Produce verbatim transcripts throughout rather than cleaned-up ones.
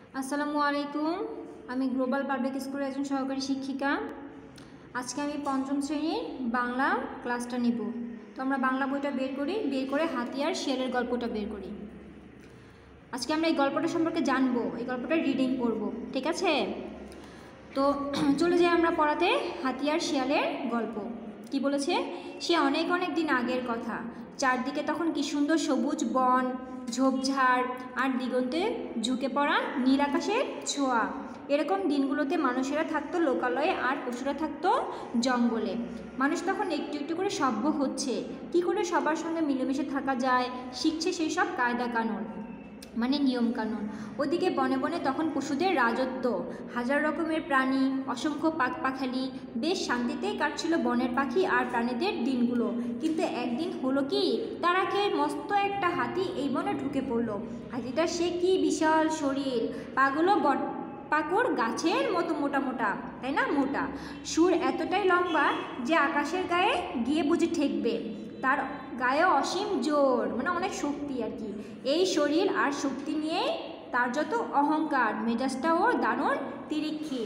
আসসালামু আলাইকুম। আমি গ্লোবাল পাবলিক স্কুলের একজন সহকারী শিক্ষিকা। আজকে আমি পঞ্চম শ্রেণীর বাংলা ক্লাসটা নেব। তো আমরা বাংলা বইটা বের করি, বের করে হাতি আর শিয়ালের গল্পটা বের করি। আজকে আমরা এই গল্পটা সম্পর্কে জানবো, এই গল্পটা রিডিং করব, ঠিক আছে? তো চলে যাই আমরা পড়াতে। হাতি আর শিয়ালের গল্প কি বলেছে? সে অনেক অনেক দিন আগের কথা। চারদিকে তখন কি সুন্দর সবুজ বন, ঝোপঝাড় আর দিগন্তে ঝুঁকে পড়া নীল আকাশের ছোঁয়া। এরকম দিনগুলোতে মানুষেরা থাকতো লোকালয়ে আর পশুরা থাকতো জঙ্গলে। মানুষ তখন একটু একটু করে সভ্য হচ্ছে, কি করে সবার সঙ্গে মিলেমিশে থাকা যায় শিখছে সেই সব কায়দা কানুন, মানে নিয়মকানুন। ওদিকে বনে বনে তখন পশুদের রাজত্ব, হাজার রকমের প্রাণী, অসংখ্য পাখ পাখালি। বেশ শান্তিতেই কাটছিল বনের পাখি আর প্রাণীদের দিনগুলো। কিন্তু একদিন হলো কি, তারা খেয়ে মস্ত একটা হাতি এই বনে ঢুকে পড়লো। হাতিটা সে কি বিশাল শরীর, পাগুলো বট পাকড় গাছের মতো মোটা মোটা, তাই না? মোটা সুর এতটাই লম্বা যে আকাশের গায়ে গিয়ে বুঝে ঠেকবে। তার গায়ে অসীম জোর, মানে অনেক শক্তি আর কি। এই শরীর আর শক্তি নিয়ে তার যত অহংকার, মেজাজটাও দারুণ তিরিক্ষি।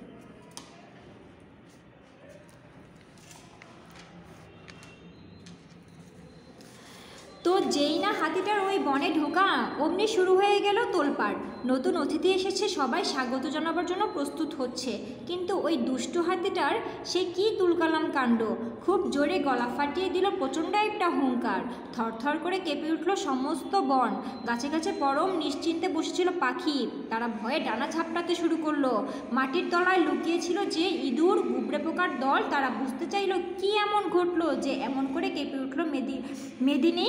তো যেই না হাতিটার ওই বনে ঢোকা, অমনি শুরু হয়ে গেল তোলপাড়। নতুন অতিথি এসেছে, সবাই স্বাগত জানাবার জন্য প্রস্তুত হচ্ছে। কিন্তু ওই দুষ্টু হাতিটার সে কি তুলকালাম কাণ্ড! খুব জোরে গলা ফাটিয়ে দিল প্রচণ্ড একটা হুঙ্কার। থরথর করে কেঁপে উঠল সমস্ত বন। গাছে গাছে পরম নিশ্চিন্তে বসেছিল পাখি, তারা ভয়ে ডানা ঝাপটাতে শুরু করলো। মাটির তলায় লুকিয়েছিল যে ইঁদুর গুবরে পোকার দল, তারা বুঝতে চাইল কি এমন ঘটলো যে এমন করে কেঁপে উঠল মেদি মেদিনী।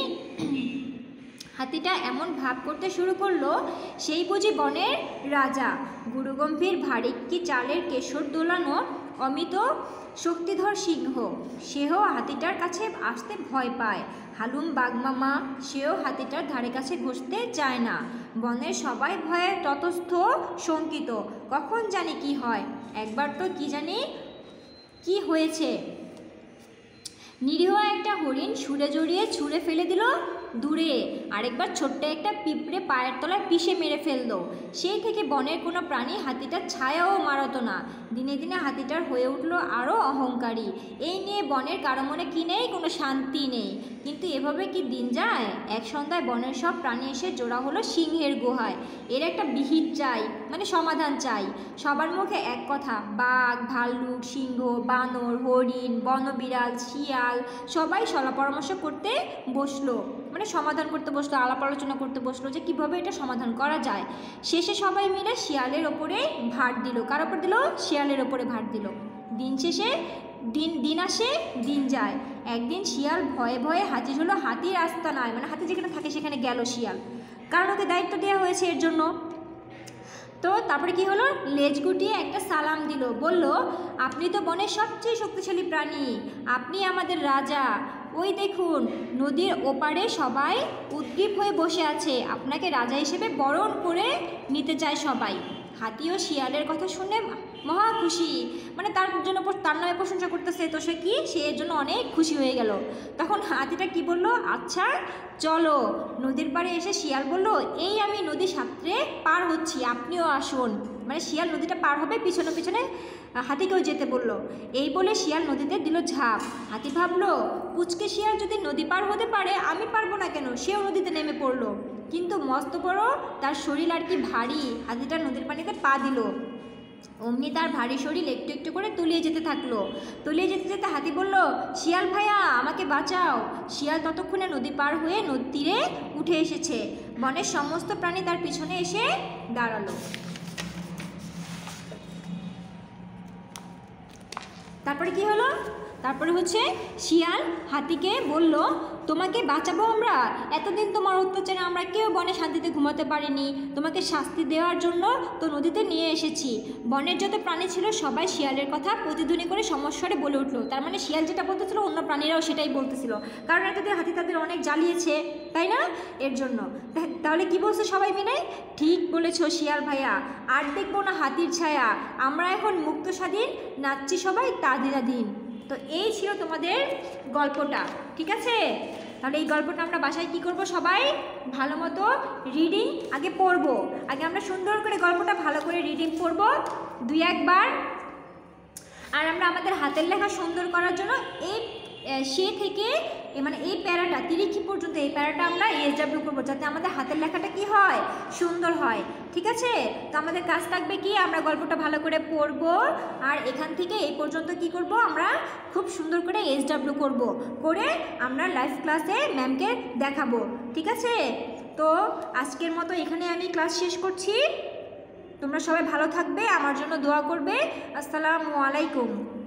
হাতিটা এমন ভাব করতে শুরু করলো সেই বুঝি বনের রাজা। গুরুগম্ভীর ভারী কি চালের কেশর দোলানো অমিত শক্তিধর সিংহ, সেও হাতিটার কাছে আসতে ভয় পায়। হালুম বাগমামা, সেও হাতিটার ধারে কাছে ঘষতে চায় না। বনের সবাই ভয়ে ততস্থ শঙ্কিত, কখন জানি কি হয়। একবার তো কি জানি কি হয়েছে, নিরীহ একটা হরিণ সুরে জড়িয়ে ছুঁড়ে ফেলে দিল দূরে। আরেকবার ছোট্ট একটা পিঁপড়ে পায়ের তলায় পিষে মেরে ফেললো। সেই থেকে বনের কোনো প্রাণী হাতিটার ছায়াও মারত না। দিনে দিনে হাতিটার হয়ে উঠলো আরও অহংকারী। এই নিয়ে বনের কারো মনে কি নেই, কোনো শান্তি নেই। কিন্তু এভাবে কি দিন যায়? এক সন্ধ্যায় বনের সব প্রাণী এসে জোড়া হলো সিংহের গুহায়। এর একটা বিহিত চাই, মানে সমাধান চাই। সবার মুখে এক কথা, বাঘ, ভাল্লুক, সিংহ, বানর, হরিণ, বনবিড়াল, শিয়াল সবাই সলা পরামর্শ করতে বসলো, মানে সমাধান করতে বসলো, আলাপ আলোচনা করতে বসলো যে কীভাবে এটা সমাধান করা যায়। শেষে সবাই মিলে শিয়ালের ওপরে ভার দিল। কার ওপর দিল? শিয়ালের ওপরে ভার দিল। দিন শেষে দিন দিন আসে দিন যায়। একদিন শিয়াল ভয়ে ভয়ে হাজির হলো হাতির আস্তানায়, মানে হাতি যেখানে থাকে সেখানে গেল শিয়াল, কারণ ওকে দায়িত্ব দেওয়া হয়েছে এর জন্য। তো তারপরে কি হলো, লেজ গুটিয়ে একটা সালাম দিল, বলল, আপনি তো বনের সবচেয়ে শক্তিশালী প্রাণী, আপনি আমাদের রাজা। ওই দেখুন নদীর ওপারে সবাই উদ্গ্রীব হয়ে বসে আছে, আপনাকে রাজা হিসেবে বরণ করে নিতে চায় সবাই। হাতি ও শিয়ালের কথা শুনে মহা খুশি, মানে তার জন্য তার নামে প্রশংসা করতেছে, তো সে কি, সে এর জন্য অনেক খুশি হয়ে গেল। তখন হাতিটা কি বলল, আচ্ছা চলো। নদীর পাড়ে এসে শিয়াল বলল, এই আমি নদী সাঁতরে পার হচ্ছি, আপনিও আসুন। মানে শিয়াল নদীটা পার হবে, পিছনে পিছনে হাতিকেও যেতে বলল। এই বলে শিয়াল নদীতে দিল ঝাঁপ। হাতি ভাবলো, পুচকে শিয়াল যদি নদী পার হতে পারে, আমি পারবো না কেন? সেও নদীতে নেমে পড়লো। কিন্তু মস্ত বড় তার শরীর আর কি ভারী, হাতিটা নদীর পানিতে পা দিল। অমনি তার ভারী শরীর একটু একটু করে তলিয়ে যেতে থাকলো। তলিয়ে যেতে যেতে হাতি বলল, শিয়াল ভাইয়া আমাকে বাঁচাও। শিয়াল ততক্ষণে নদী পার হয়ে নদীর তীরে উঠে এসেছে। বনের সমস্ত প্রাণী তার পিছনে এসে দাঁড়ালো। তারপরে কি হলো? তারপরে হচ্ছে শিয়াল হাতিকে বলল, তোমাকে বাঁচাবো আমরা, এতদিন তোমার অত্যাচারে আমরা কেউ বনে শান্তিতে ঘুমাতে পারিনি, তোমাকে শাস্তি দেওয়ার জন্য তো নদীতে নিয়ে এসেছি। বনের যত প্রাণী ছিল সবাই শিয়ালের কথা প্রতিধ্বনি করে সমস্বরে বলে উঠলো। তার মানে শিয়াল যেটা বলতেছিল অন্য প্রাণীরাও সেটাই বলতেছিল, কারণ এতদিন হাতি তাদের অনেক জ্বালিয়েছে, তাই না? এর জন্য। তাহলে কি বলছে সবাই মিলে, ঠিক বলেছো শিয়াল ভাইয়া, আর দেখবো না হাতির ছায়া, আমরা এখন মুক্ত স্বাধীন, নাচছি সবাই তা দিন। তো এই ছিল তোমাদের গল্পটা, ঠিক আছে? তাহলে এই গল্পটা আমরা বাসায় কি করব, সবাই ভালো মতো রিডিং আগে পড়ব। আগে আমরা সুন্দর করে গল্পটা ভালো করে রিডিং পড়ব দুই একবার। আর আমরা আমাদের হাতের লেখা সুন্দর করার জন্য এই সে থেকে মানে এই প্যারাটা তিরিখি পর্যন্ত এই প্যারাটা আমরা এস ডাব্লিউ করবো, যাতে আমাদের হাতের লেখাটা কি হয়, সুন্দর হয়। ঠিক আছে, তো আমাদের কাজ থাকবে কি, আমরা গল্পটা ভালো করে পড়বো আর এখান থেকে এই পর্যন্ত কি করব, আমরা খুব সুন্দর করে এস ডাব্লিউ করব, করে আমরা লাইভ ক্লাসে ম্যামকে দেখাবো। ঠিক আছে, তো আজকের মতো এখানে আমি ক্লাস শেষ করছি। তোমরা সবাই ভালো থাকবে, আমার জন্য দোয়া করবে। আসসালামু আলাইকুম।